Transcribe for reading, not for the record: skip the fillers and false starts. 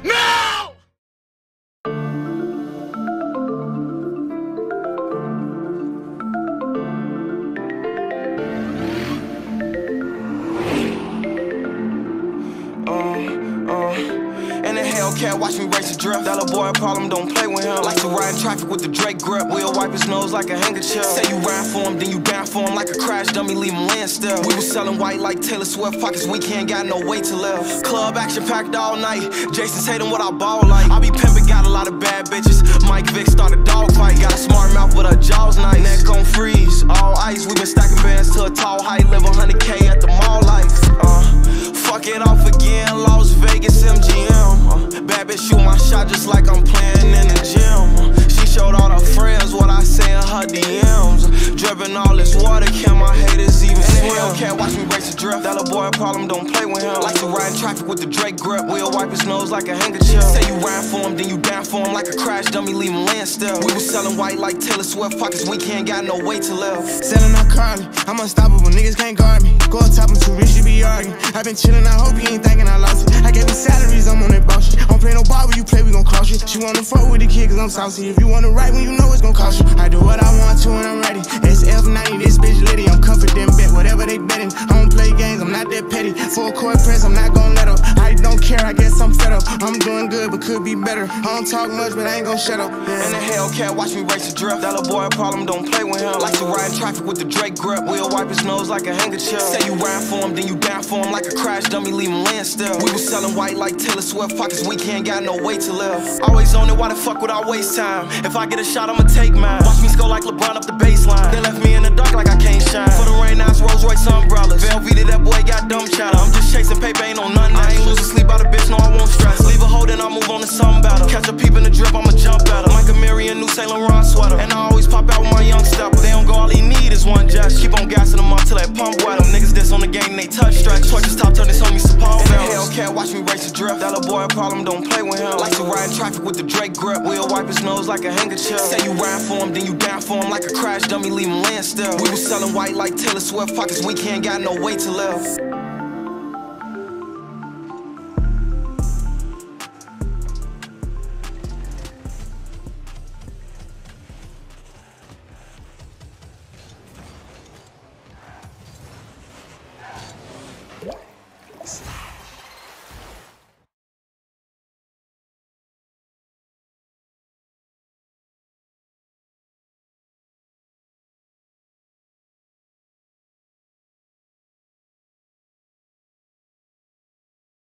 now! In the Hellcat, watch me race a drift. That little boy a problem, don't play with him. Like to ride in traffic with the Drake grip. We'll wipe his nose like a handkerchief. Say you ride for him, then you down for him like a crash dummy, leave him laying still. We was selling white like Taylor Swift. Pockets weekend, got no way to live. Club action packed all night. Jason Tatum, what I ball like. I be pimpin', got a lot of bad bitches. Mike Vick start a dog fight. Got a smart mouth, but her jaw's nice. Neck on freeze, all ice. We been stacking bands to a tall height. Live 100K at the mall life. Fuck it off again, Las Vegas MGM. Bad bitch shoot my shot just like I'm playing in the gym. She showed all her friends what I say in her DMs. Dripping all this water, can my haters even swim? Hellcat, watch me race a drift. That little boy a problem, don't play with him. Like to ride in traffic with the Drake grip. We'll wipe his nose like a handkerchief. Say you ride for him, then you down for him like a crash dummy, leave him laying still. We was selling white like Taylor Swift. Pockets weekend, got no way to live. Selling out Carly, I'm unstoppable, niggas can't guard me. Go up top, I'm too rich to be arguing. I been chillin', I hope you ain't thinking I lost it. I gave me salaries, I'm on that boss shit. I don't play no ball, when you play, we gon' cross you. She wanna fuck with the kid, cause I'm saucy. If you wanna write when you know it's gon' cost you. I do what I want to when I'm ready. SF90, this bitch litty, I'm confident, bet whatever they betting. I don't play games, I'm not that petty. Full court press, I'm not gon' let up. I don't care, I guess I'm fed up. I'm doing good, but could be better. I don't talk much, but I ain't gon' shut up. In the Hellcat, watch me race a drift. That little boy a problem, don't play with him. Like to ride in traffic with the Drake grip. We'll wipe his nose like a handkerchief. Say you ride for him, then you down for him like a crash dummy, leave him laying still. We was selling white like Taylor Swift. Pockets weekend, got no way to live. Always on it, why the fuck would I waste time? If I get a shot, I'ma take mine. Watch me score like LeBron up the baseline. They left me in the dark like I can't shine. For the rain, now it's Rolls Royce umbrellas. Velveeta, that boy got dumb chatter. I'm just chasing paper, ain't on nothing. I ain't losing sleep by the bitch, no I won't stress. Leave a hold and I'll move on to something better. Catch a peep in the drip, I'ma jump at her. Like a Marion, new Saint Laurent sweater. And I always pop out with my young stepper. They don't go, all he need is one just. Keep on gassing them up till that pump wet them. Niggas diss on the game, they touch stretch. Torches top, turn this homie Sapone. In the Hellcat, watch me race a drift. That little boy a problem, don't play with him. Like to ride in traffic with the Drake grip. We'll wipe his nose like a handkerchief. Say you ride for him, then you down for him like a crash dummy, leave him laying still. We was selling white like Taylor Swift. Pockets weekend, got no way to live.